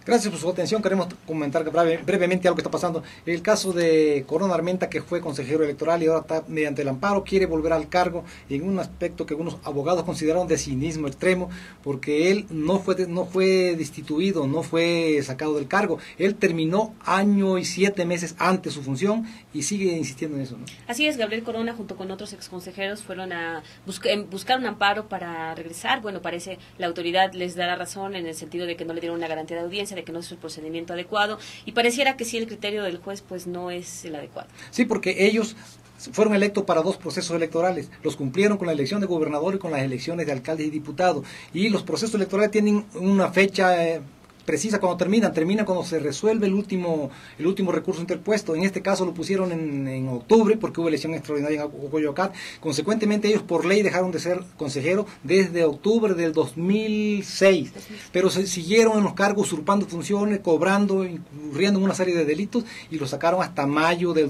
Gracias por su atención. Queremos comentar brevemente algo que está pasando. El caso de Corona Armenta, que fue consejero electoral y ahora está mediante el amparo, quiere volver al cargo en un aspecto que algunos abogados consideraron de cinismo extremo, porque él no fue destituido, no fue sacado del cargo. Él terminó año y 7 meses antes su función y sigue insistiendo en eso, ¿no? Así es, Gabriel Corona junto con otros exconsejeros fueron a buscar un amparo para regresar. Bueno, parece la autoridad les da la razón en el sentido de que no le dieron una garantía de audiencia, de que no es el procedimiento adecuado, y pareciera que sí el criterio del juez pues no es el adecuado. Sí, porque ellos fueron electos para 2 procesos electorales, los cumplieron con la elección de gobernador y con las elecciones de alcalde y diputado, y los procesos electorales tienen una fecha precisa cuando termina cuando se resuelve el último recurso interpuesto. En este caso lo pusieron en octubre porque hubo elección extraordinaria en Coyoacán. Consecuentemente ellos por ley dejaron de ser consejeros desde octubre del 2006, pero se siguieron en los cargos usurpando funciones, cobrando, incurriendo en una serie de delitos, y lo sacaron hasta mayo del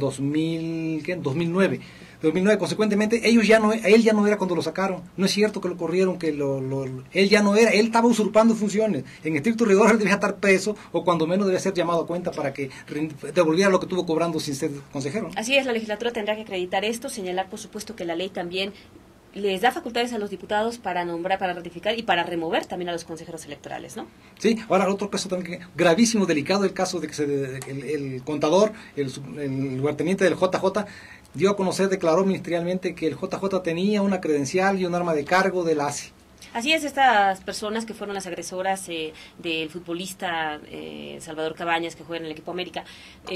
2009. Consecuentemente, él ya no era cuando lo sacaron. No es cierto que lo corrieron, él ya no era, él estaba usurpando funciones. En estricto rigor, él debía estar preso, o cuando menos debía ser llamado a cuenta para que devolviera lo que estuvo cobrando sin ser consejero, ¿no? Así es, la legislatura tendrá que acreditar esto, señalar, por supuesto, que la ley también les da facultades a los diputados para nombrar, para ratificar y para remover también a los consejeros electorales, ¿no? Sí, ahora otro caso también gravísimo, delicado, el caso de que el contador, el lugarteniente del JJ, dio a conocer, declaró ministerialmente que el JJ tenía una credencial y un arma de cargo del ACE. Así es, estas personas que fueron las agresoras del futbolista Salvador Cabañas, que juega en el equipo América,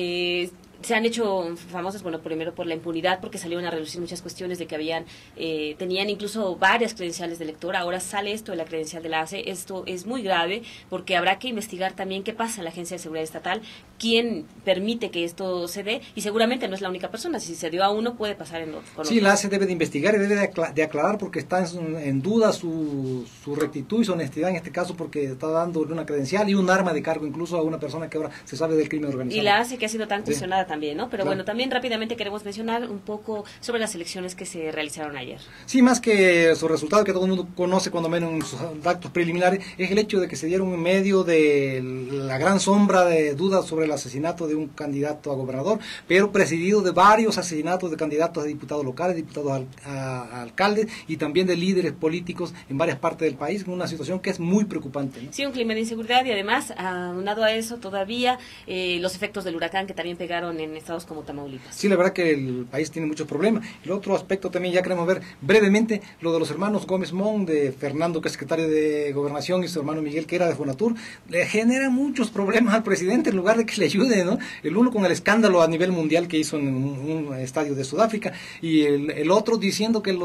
se han hecho famosas, bueno, primero por la impunidad, porque salieron a relucir muchas cuestiones de que tenían incluso varias credenciales de lector. Ahora sale esto de la credencial de la ACE. Esto es muy grave, porque habrá que investigar también qué pasa en la Agencia de Seguridad Estatal, quién permite que esto se dé, y seguramente no es la única persona. Si se dio a uno, puede pasar en otro. Sí, la ACE debe de investigar y debe de aclarar, porque está en duda su rectitud y su honestidad en este caso, porque está dando una credencial y un arma de cargo incluso a una persona que ahora se sabe del crimen organizado. Y la ACE, que ha sido tan cuestionada, sí, también, ¿no? Pero claro. Bueno, también rápidamente queremos mencionar un poco sobre las elecciones que se realizaron ayer. Sí, más que su resultado, que todo el mundo conoce cuando menos en sus actos preliminares, es el hecho de que se dieron en medio de la gran sombra de dudas sobre el asesinato de un candidato a gobernador, pero presidido de varios asesinatos de candidatos a diputados locales, diputados a alcaldes, y también de líderes políticos en varias partes del país, en una situación que es muy preocupante, ¿no? Sí, un clima de inseguridad, y además, aunado a eso, todavía los efectos del huracán que también pegaron en estados como Tamaulipas. Sí, la verdad que el país tiene muchos problemas. El otro aspecto también, ya queremos ver brevemente, lo de los hermanos Gómez Mon, de Fernando, que es secretario de Gobernación, y su hermano Miguel, que era de Fonatur, le genera muchos problemas al presidente en lugar de que le ayude, ¿no? El uno con el escándalo a nivel mundial que hizo en un estadio de Sudáfrica, y el otro diciendo que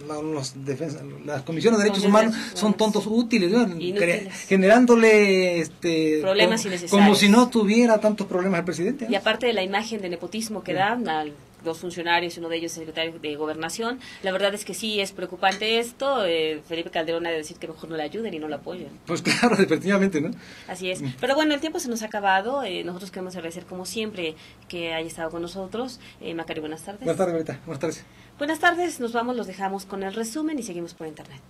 las comisiones de derechos humanos son tontos útiles, ¿no? Generándole problemas innecesarios, como si no tuviera tantos problemas el presidente, ¿no? Y aparte de la imagen de nepotismo que dan a dos funcionarios, uno de ellos es secretario de Gobernación, la verdad es que sí es preocupante esto. Felipe Calderón ha de decir que mejor no le ayuden y no lo apoyen. Pues claro, definitivamente, ¿no? Así es. Pero bueno, el tiempo se nos ha acabado. Nosotros queremos agradecer como siempre que haya estado con nosotros. Macari, buenas tardes. Buenas tardes, Marita. Buenas tardes. Buenas tardes, nos vamos, los dejamos con el resumen y seguimos por internet.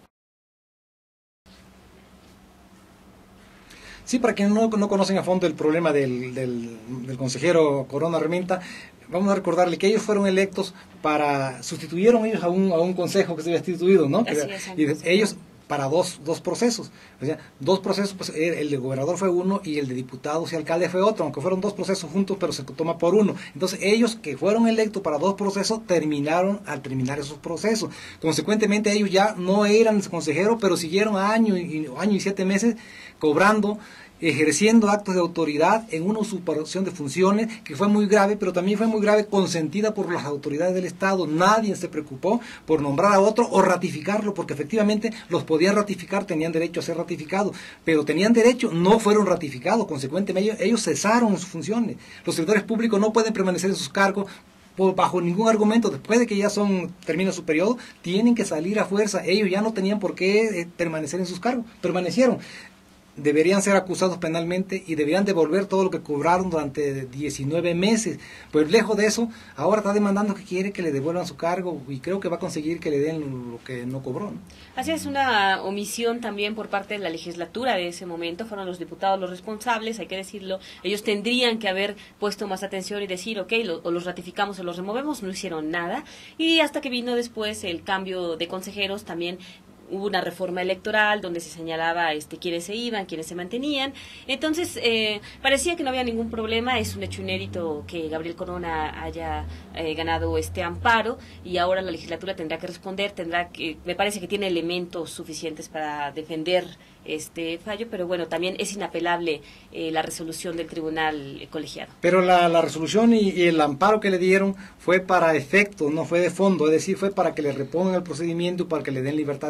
Sí, para quienes no conocen a fondo el problema del consejero Corona Armenta, vamos a recordarle que ellos fueron electos sustituyeron ellos a un consejo que se había instituido, ¿no? Y ellos para dos procesos, o sea, 2 procesos, pues el de gobernador fue uno y el de diputados y alcalde fue otro, aunque fueron 2 procesos juntos, pero se toma por uno. Entonces ellos que fueron electos para 2 procesos, al terminar esos procesos. Consecuentemente ellos ya no eran consejeros, pero siguieron año y 7 meses cobrando, ejerciendo actos de autoridad en una usurpación de funciones que fue muy grave, pero también fue muy grave consentida por las autoridades del Estado. Nadie se preocupó por nombrar a otro o ratificarlo, porque efectivamente los podían ratificar, tenían derecho a ser ratificados, pero tenían derecho, no fueron ratificados. Consecuentemente ellos cesaron sus funciones. Los servidores públicos no pueden permanecer en sus cargos bajo ningún argumento. Después de que ya termina su periodo, tienen que salir a fuerza. Ellos ya no tenían por qué permanecer en sus cargos, permanecieron. deberían ser acusados penalmente y deberían devolver todo lo que cobraron durante 19 meses. Pues lejos de eso, ahora está demandando que quiere que le devuelvan su cargo y creo que va a conseguir que le den lo que no cobró, ¿no? Así es, una omisión también por parte de la legislatura de ese momento. Fueron los diputados los responsables, hay que decirlo. Ellos tendrían que haber puesto más atención y decir, ok, o los ratificamos o los removemos. No hicieron nada. Y hasta que vino después el cambio de consejeros, también hubo una reforma electoral donde se señalaba quiénes se iban, quiénes se mantenían. Entonces, parecía que no había ningún problema. Es un hecho inédito que Gabriel Corona haya ganado este amparo y ahora la legislatura tendrá que responder, me parece que tiene elementos suficientes para defender este fallo, pero bueno, también es inapelable la resolución del tribunal colegiado. Pero la resolución y el amparo que le dieron fue para efecto, no fue de fondo, es decir, fue para que le repongan el procedimiento, para que le den libertad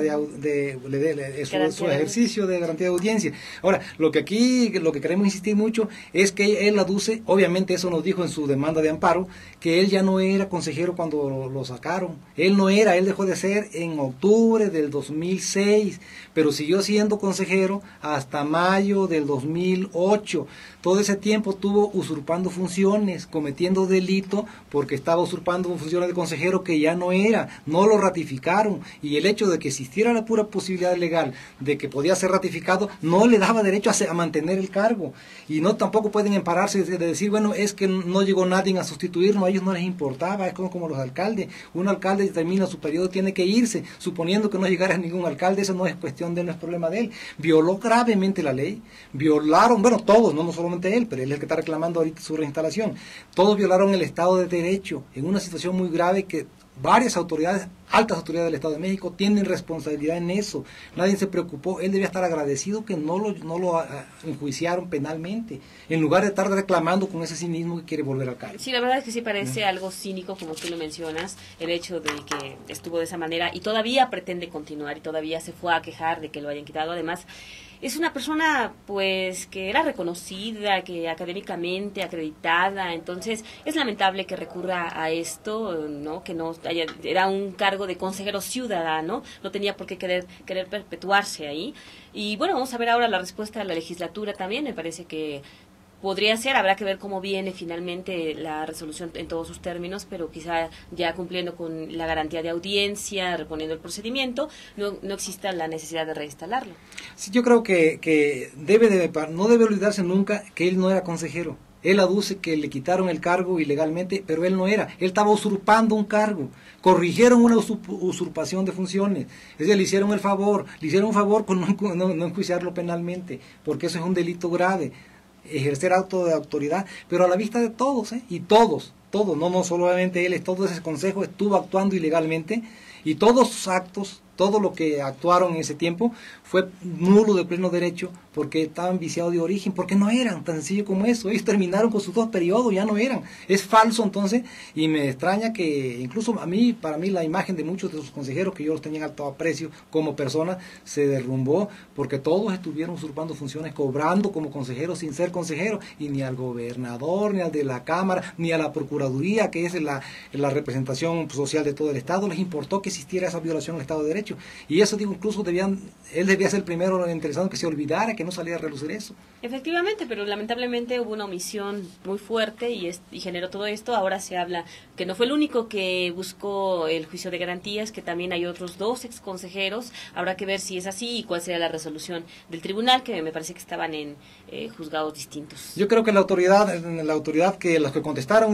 su ejercicio de garantía de audiencia. Ahora, lo que queremos insistir mucho es que él aduce, obviamente eso nos dijo en su demanda de amparo, que él ya no era consejero cuando lo sacaron. Él dejó de ser en octubre del 2006, pero siguió siendo consejero hasta mayo del 2008. Todo ese tiempo estuvo usurpando funciones, cometiendo delito porque estaba usurpando funciones de consejero que ya no era, no lo ratificaron, y el hecho de que existiera la pura posibilidad legal de que podía ser ratificado no le daba derecho a mantener el cargo, y no tampoco pueden ampararse de decir, bueno, es que no llegó nadie a sustituirnos, a ellos no les importaba. Es como los alcaldes, un alcalde termina su periodo, tiene que irse, suponiendo que no llegara ningún alcalde. Eso no es cuestión de él, no es problema de él. Violó gravemente la ley, violaron, bueno, todos, no solamente él, pero él es el que está reclamando ahorita su reinstalación. Todos violaron el Estado de Derecho en una situación muy grave que varias autoridades, altas autoridades del Estado de México, tienen responsabilidad en eso. Nadie se preocupó. Él debía estar agradecido que no lo enjuiciaron penalmente, en lugar de estar reclamando con ese cinismo que quiere volver al cargo. Sí, la verdad es que sí parece algo cínico, como tú lo mencionas, el hecho de que estuvo de esa manera y todavía pretende continuar y todavía se fue a quejar de que lo hayan quitado. Además, es una persona pues que era reconocida, que académicamente acreditada, entonces es lamentable que recurra a esto, ¿no? Que no haya, era un cargo de consejero ciudadano, no tenía por qué querer perpetuarse ahí. Y bueno, vamos a ver ahora la respuesta de la legislatura también. Me parece que podría ser, habrá que ver cómo viene finalmente la resolución en todos sus términos, pero quizá ya cumpliendo con la garantía de audiencia, reponiendo el procedimiento, no exista la necesidad de reinstalarlo. Sí, yo creo que no debe olvidarse nunca que él no era consejero. Él aduce que le quitaron el cargo ilegalmente, pero él no era. Él estaba usurpando un cargo. Corrigieron una usurpación de funciones. Es decir, le hicieron un favor con no enjuiciarlo penalmente, porque eso es un delito grave. Ejercer acto de autoridad, pero a la vista de todos, y todos, no solamente él, todo ese consejo estuvo actuando ilegalmente, y todos sus actos, todo lo que actuaron en ese tiempo fue nulo de pleno derecho, porque estaban viciados de origen, porque no eran tan sencillo como eso. Ellos terminaron con sus 2 periodos, ya no eran. Es falso entonces, y me extraña que incluso para mí la imagen de muchos de sus consejeros, que yo los tenía en alto aprecio como personas, se derrumbó, porque todos estuvieron usurpando funciones, cobrando como consejeros sin ser consejeros, y ni al gobernador, ni al de la Cámara, ni a la Procuraduría, que es la representación social de todo el Estado, les importó que existiera esa violación al Estado de Derecho. Y eso, digo, incluso él debía ser el primero interesado en que se olvidara, que no saliera a relucir eso. Efectivamente, pero lamentablemente hubo una omisión muy fuerte y generó todo esto. Ahora se habla que no fue el único que buscó el juicio de garantías, que también hay otros 2 exconsejeros. Habrá que ver si es así y cuál será la resolución del tribunal, que me parece que estaban en juzgados distintos. Yo creo que la autoridad que los que contestaron,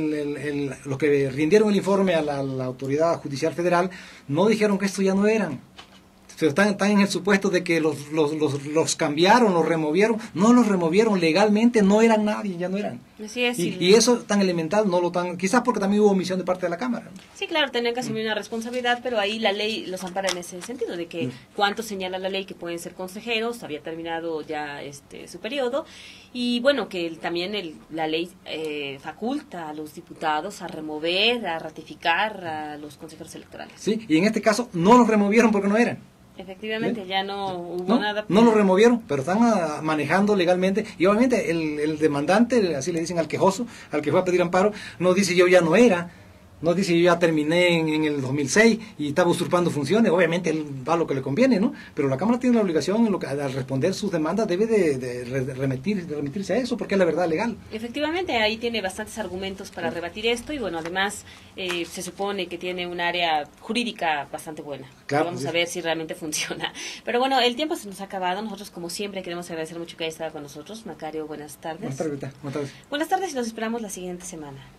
los que rindieron el informe a la autoridad judicial federal, no dijeron que esto ya no eran. Están en el supuesto de que los cambiaron, los removieron. No los removieron legalmente, no eran nadie, ya no eran. Así es. Y eso tan elemental, quizás porque también hubo omisión de parte de la Cámara, ¿no? Sí, claro, tenían que asumir una responsabilidad, pero ahí la ley los ampara en ese sentido, de que cuánto señala la ley que pueden ser consejeros, había terminado ya su periodo, y bueno, que también la ley faculta a los diputados a remover, a ratificar a los consejeros electorales. Sí, y en este caso no los removieron porque no eran. Efectivamente, ya no hubo nada. No lo removieron, pero están manejando legalmente. Y obviamente el demandante, así le dicen al quejoso, al que fue a pedir amparo, no dice yo ya no era. No dice yo ya terminé en el 2006 y estaba usurpando funciones, obviamente él va a lo que le conviene, ¿no? Pero la Cámara tiene la obligación, al responder sus demandas, debe de remitirse a eso, porque es la verdad legal. Efectivamente, ahí tiene bastantes argumentos para rebatir esto, y bueno, además se supone que tiene un área jurídica bastante buena. Claro, vamos a ver si realmente funciona. Pero bueno, el tiempo se nos ha acabado. Nosotros, como siempre, queremos agradecer mucho que haya estado con nosotros. Macario, buenas tardes. Buenas tardes. Buenas tardes y nos esperamos la siguiente semana.